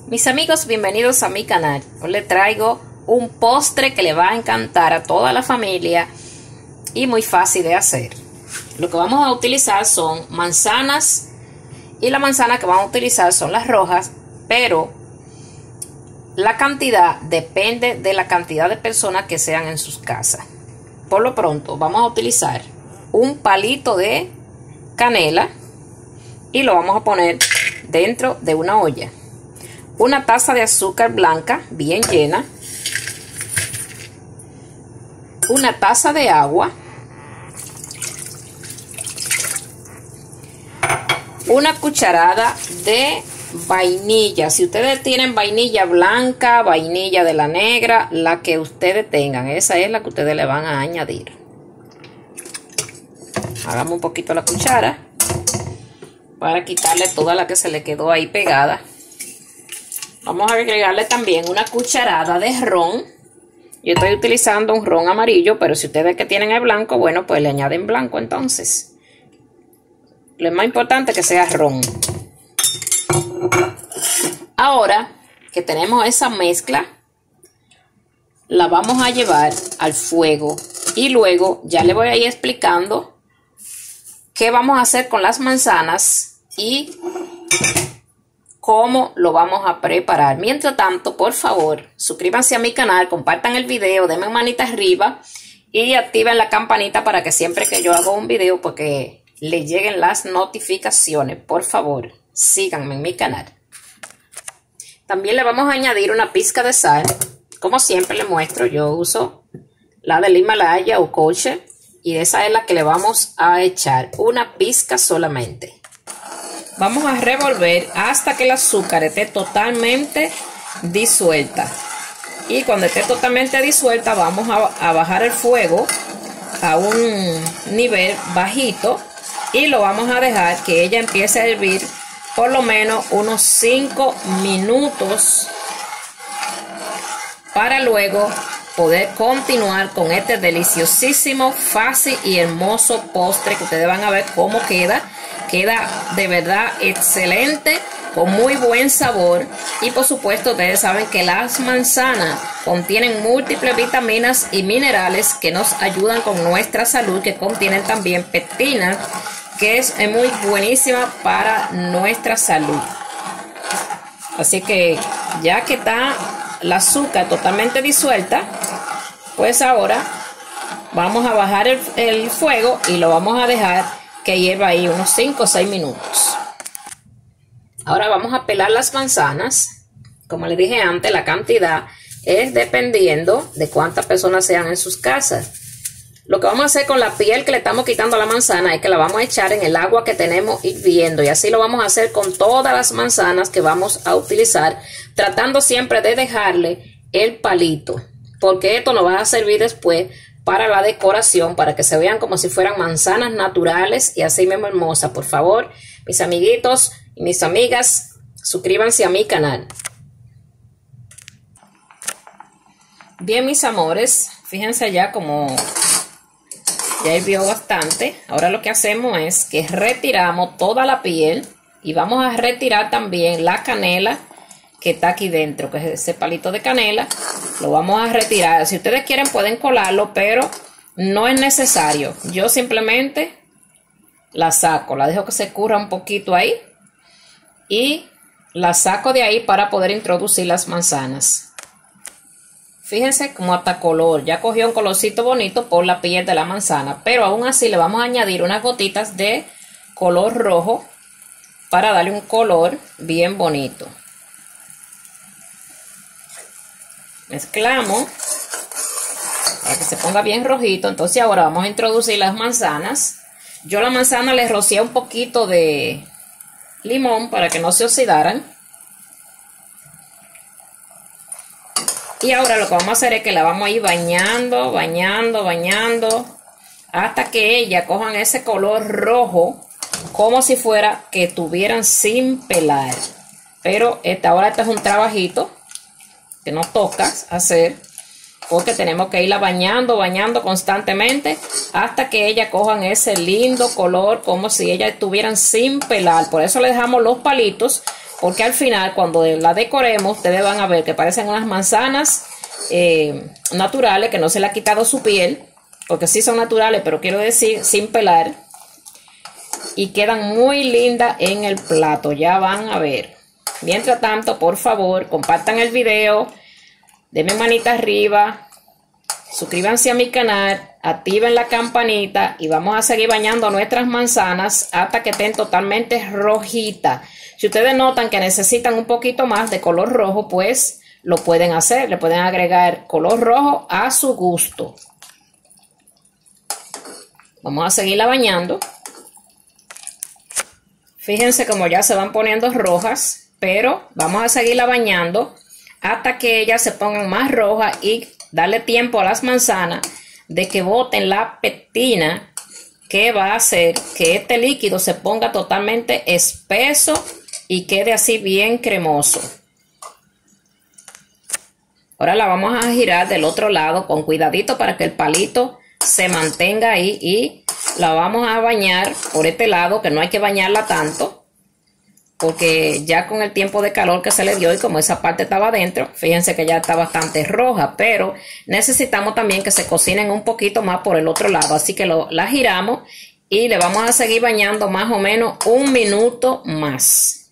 Mis amigos, bienvenidos a mi canal. Hoy les traigo un postre que le va a encantar a toda la familia y muy fácil de hacer. Lo que vamos a utilizar son manzanas y la manzana que vamos a utilizar son las rojas, pero la cantidad depende de la cantidad de personas que sean en sus casas. Por lo pronto vamos a utilizar un palito de canela y lo vamos a poner dentro de una olla. Una taza de azúcar blanca bien llena, una taza de agua, una cucharada de vainilla. Si ustedes tienen vainilla blanca, vainilla de la negra, la que ustedes tengan, esa es la que ustedes le van a añadir. Hagamos un poquito la cuchara para quitarle toda la que se le quedó ahí pegada. Vamos a agregarle también una cucharada de ron. Yo estoy utilizando un ron amarillo, pero si ustedes que tienen el blanco, bueno, pues le añaden blanco entonces. Lo más importante es que sea ron. Ahora que tenemos esa mezcla, la vamos a llevar al fuego. Y luego ya le voy a ir explicando qué vamos a hacer con las manzanas y cómo lo vamos a preparar. Mientras tanto, por favor, suscríbanse a mi canal, compartan el video, denme manita arriba y activen la campanita para que siempre que yo hago un video, porque les lleguen las notificaciones. Por favor, síganme en mi canal. También le vamos a añadir una pizca de sal. Como siempre les muestro, yo uso la del Himalaya o Kosher y esa es la que le vamos a echar, una pizca solamente. Vamos a revolver hasta que el azúcar esté totalmente disuelta. Y cuando esté totalmente disuelta vamos a bajar el fuego a un nivel bajito. Y lo vamos a dejar que ella empiece a hervir por lo menos unos 5 minutos. Para luego poder continuar con este deliciosísimo, fácil y hermoso postre que ustedes van a ver cómo queda. Queda de verdad excelente, con muy buen sabor. Y por supuesto ustedes saben que las manzanas contienen múltiples vitaminas y minerales que nos ayudan con nuestra salud, que contienen también pectina, que es muy buenísima para nuestra salud. Así que ya que está el azúcar totalmente disuelta, pues ahora vamos a bajar el fuego y lo vamos a dejar que lleva ahí unos 5 o 6 minutos. Ahora vamos a pelar las manzanas. Como les dije antes, la cantidad es dependiendo de cuántas personas sean en sus casas. Lo que vamos a hacer con la piel que le estamos quitando a la manzana es que la vamos a echar en el agua que tenemos hirviendo, y así lo vamos a hacer con todas las manzanas que vamos a utilizar, tratando siempre de dejarle el palito, porque esto nos va a servir después para la decoración, para que se vean como si fueran manzanas naturales y así mismo hermosas. Por favor, mis amiguitos y mis amigas, suscríbanse a mi canal. Bien, mis amores, fíjense ya como ya hirvió bastante. Ahora lo que hacemos es que retiramos toda la piel y vamos a retirar también la canela que está aquí dentro, que es ese palito de canela. Lo vamos a retirar. Si ustedes quieren pueden colarlo, pero no es necesario. Yo simplemente la saco, la dejo que se curra un poquito ahí y la saco de ahí para poder introducir las manzanas. Fíjense como hasta color, ya cogió un colorcito bonito por la piel de la manzana, pero aún así le vamos a añadir unas gotitas de color rojo para darle un color bien bonito. Mezclamos para que se ponga bien rojito. Entonces ahora vamos a introducir las manzanas. Yo a la manzana le rocié un poquito de limón para que no se oxidaran. Y ahora lo que vamos a hacer es que la vamos a ir bañando, hasta que ellas cojan ese color rojo, como si fuera que tuvieran sin pelar. Pero ahora este es un trabajito que nos toca hacer, porque tenemos que irla bañando constantemente hasta que ellas cojan ese lindo color como si ellas estuvieran sin pelar. Por eso le dejamos los palitos porque al final cuando la decoremos ustedes van a ver que parecen unas manzanas naturales, que no se le ha quitado su piel, porque sí son naturales, pero quiero decir sin pelar, y quedan muy lindas en el plato, ya van a ver. Mientras tanto, por favor, compartan el video, denme manita arriba, suscríbanse a mi canal, activen la campanita y vamos a seguir bañando nuestras manzanas hasta que estén totalmente rojitas. Si ustedes notan que necesitan un poquito más de color rojo, pues lo pueden hacer, le pueden agregar color rojo a su gusto. Vamos a seguirla bañando. Fíjense como ya se van poniendo rojas, pero vamos a seguirla bañando hasta que ellas se pongan más rojas y darle tiempo a las manzanas de que boten la pectina, que va a hacer que este líquido se ponga totalmente espeso y quede así bien cremoso. Ahora la vamos a girar del otro lado con cuidadito para que el palito se mantenga ahí, y la vamos a bañar por este lado, que no hay que bañarla tanto porque ya con el tiempo de calor que se le dio y como esa parte estaba adentro, fíjense que ya está bastante roja, pero necesitamos también que se cocinen un poquito más por el otro lado, así que la giramos y le vamos a seguir bañando más o menos 1 minuto más.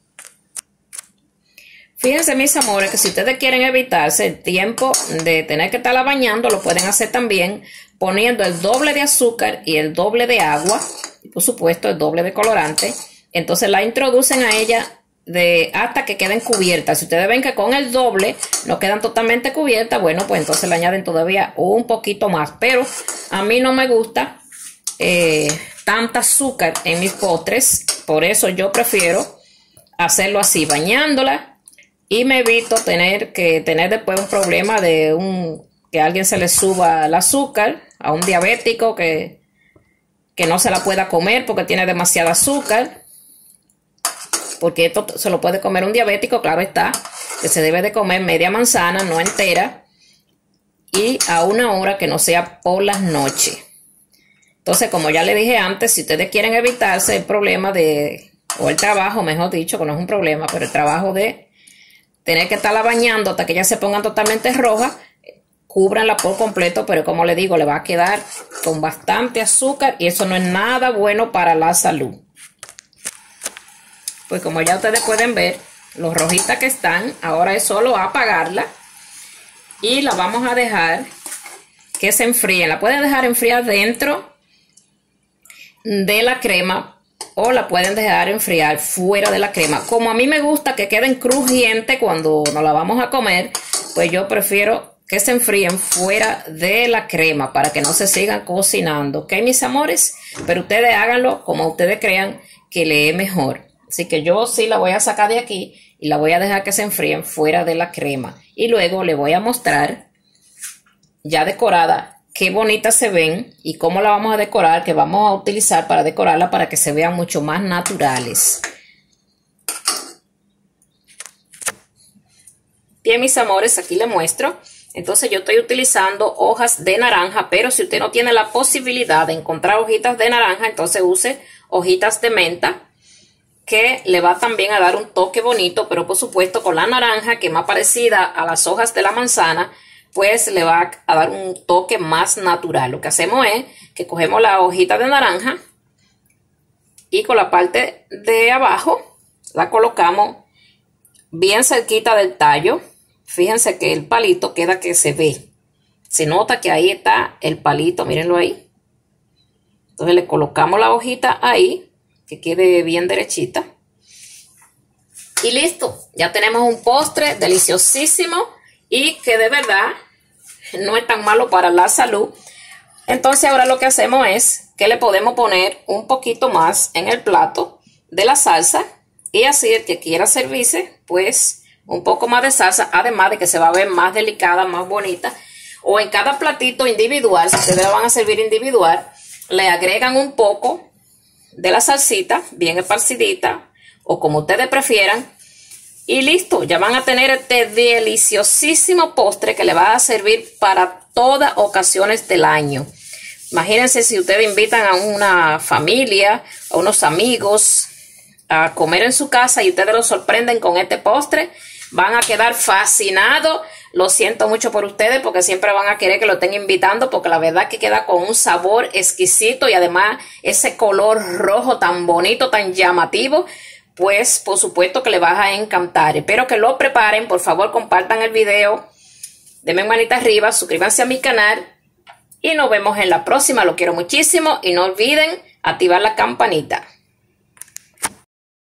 Fíjense, mis amores, que si ustedes quieren evitarse el tiempo de tener que estarla bañando, lo pueden hacer también poniendo el doble de azúcar y el doble de agua, y por supuesto el doble de colorante. Entonces la introducen a ella hasta que queden cubiertas. Si ustedes ven que con el doble no quedan totalmente cubiertas, bueno, pues entonces le añaden todavía un poquito más. Pero a mí no me gusta tanta azúcar en mis postres, por eso yo prefiero hacerlo así, bañándola, y me evito tener después un problema de que a alguien se le suba el azúcar, a un diabético que no se la pueda comer porque tiene demasiada azúcar. Porque esto se lo puede comer un diabético, claro está, que se debe de comer media manzana, no entera, y a una hora que no sea por las noches. Entonces, como ya le dije antes, si ustedes quieren evitarse el problema o el trabajo, mejor dicho, que no es un problema, pero el trabajo de tener que estarla bañando hasta que ya se pongan totalmente rojas, cúbranla por completo, pero como le digo, le va a quedar con bastante azúcar y eso no es nada bueno para la salud. Pues como ya ustedes pueden ver, lo rojitas que están, ahora es solo apagarla y la vamos a dejar que se enfríe. La pueden dejar enfriar dentro de la crema o la pueden dejar enfriar fuera de la crema. Como a mí me gusta que queden crujientes cuando nos la vamos a comer, pues yo prefiero que se enfríen fuera de la crema para que no se sigan cocinando. ¿Ok, mis amores? Pero ustedes háganlo como ustedes crean que le es mejor. Así que yo sí la voy a sacar de aquí y la voy a dejar que se enfríen fuera de la crema. Y luego le voy a mostrar ya decorada qué bonitas se ven y cómo la vamos a decorar, que vamos a utilizar para decorarla para que se vean mucho más naturales. Bien, mis amores, aquí les muestro. Entonces yo estoy utilizando hojas de naranja, pero si usted no tiene la posibilidad de encontrar hojitas de naranja, entonces use hojitas de menta, que le va también a dar un toque bonito, pero por supuesto con la naranja, que es más parecida a las hojas de la manzana, pues le va a dar un toque más natural. Lo que hacemos es que cogemos la hojita de naranja y con la parte de abajo la colocamos bien cerquita del tallo. Fíjense que el palito queda que se ve. Se nota que ahí está el palito, mírenlo ahí. Entonces le colocamos la hojita ahí, que quede bien derechita. Y listo, ya tenemos un postre deliciosísimo y que de verdad no es tan malo para la salud. Entonces ahora lo que hacemos es que le podemos poner un poquito más en el plato de la salsa y así el que quiera servirse, pues un poco más de salsa, además de que se va a ver más delicada, más bonita. O en cada platito individual, si ustedes la van a servir individual, le agregan un poco de la salsita, bien esparcidita, o como ustedes prefieran, y listo, ya van a tener este deliciosísimo postre que le va a servir para todas ocasiones del año. Imagínense si ustedes invitan a una familia, a unos amigos, a comer en su casa y ustedes los sorprenden con este postre, van a quedar fascinados. Lo siento mucho por ustedes porque siempre van a querer que lo estén invitando, porque la verdad que queda con un sabor exquisito y además ese color rojo tan bonito, tan llamativo, pues por supuesto que les va a encantar. Espero que lo preparen. Por favor, compartan el video, denme manita arriba, suscríbanse a mi canal y nos vemos en la próxima. Lo quiero muchísimo y no olviden activar la campanita.